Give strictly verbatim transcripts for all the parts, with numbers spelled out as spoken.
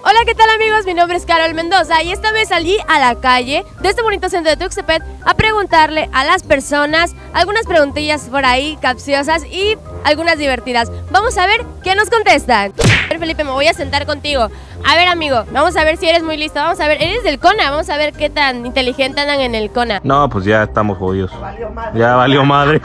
Hola, ¿qué tal amigos? Mi nombre es Carol Mendoza y esta vez salí a la calle de este bonito centro de Tuxtepec a preguntarle a las personas algunas preguntillas por ahí capciosas y algunas divertidas. Vamos a ver qué nos contestan. A ver, Felipe, me voy a sentar contigo. A ver, amigo, vamos a ver si eres muy listo. Vamos a ver, eres del CONA, vamos a ver qué tan inteligente andan en el CONA. No, pues ya estamos jodidos. Ya valió madre.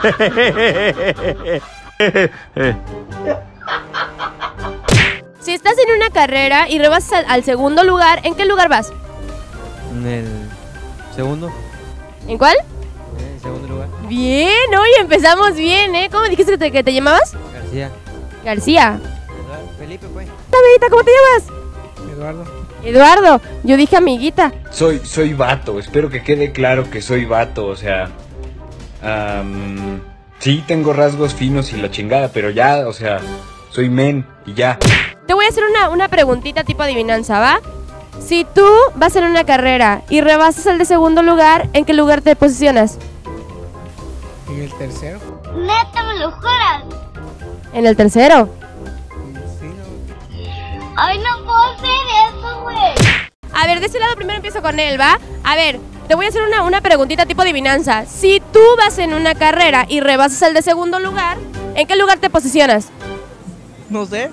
Si estás en una carrera y rebasas al, al segundo lugar, ¿en qué lugar vas? En el segundo. ¿En cuál? En el segundo lugar. Bien, hoy empezamos bien, ¿eh? ¿Cómo dijiste que te, que te llamabas? García. García. Eduardo. Felipe, pues. Amiguita, ¿cómo te llamas? Eduardo. Eduardo. Yo dije amiguita. Soy, soy vato, espero que quede claro que soy vato, o sea... Um, sí, tengo rasgos finos y la chingada, pero ya, o sea, soy men y ya. Te voy a hacer una, una preguntita tipo adivinanza, ¿va? Si tú vas en una carrera y rebasas el de segundo lugar, ¿en qué lugar te posicionas? ¿En el tercero? ¿Neta me lo juras? En el tercero. Sí, no. Ay, no puedo hacer eso, güey. A ver, de ese lado primero empiezo con él, ¿va? A ver, te voy a hacer una, una preguntita tipo adivinanza. Si tú vas en una carrera y rebasas el de segundo lugar, ¿en qué lugar te posicionas? No sé.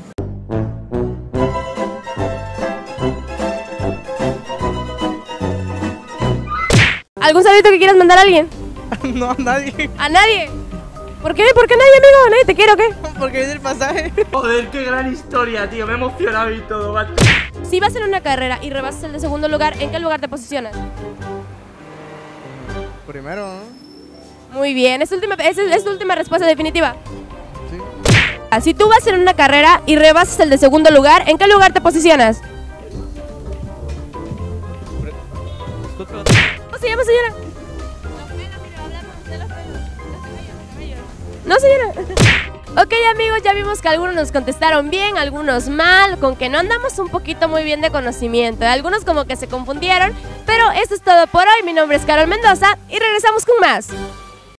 ¿Algún saludito que quieras mandar a alguien? No, nadie. ¿A nadie? ¿Por qué? ¿Por qué nadie, amigo? ¿Nadie te quiere o qué? Porque es el pasaje. Joder, qué gran historia, tío. Me he emocionado y todo, macho. Si vas en una carrera y rebasas el de segundo lugar, ¿en qué lugar te posicionas? Primero, ¿no? Muy bien, ¿es tu última, es, es tu última respuesta definitiva? Sí. Si tú vas en una carrera y rebasas el de segundo lugar, ¿en qué lugar te posicionas? ¿Cómo se llama, señora? No, señora. Ok, amigos, ya vimos que algunos nos contestaron bien, algunos mal, con que no andamos un poquito muy bien de conocimiento. Algunos como que se confundieron, pero eso es todo por hoy. Mi nombre es Carol Mendoza y regresamos con más.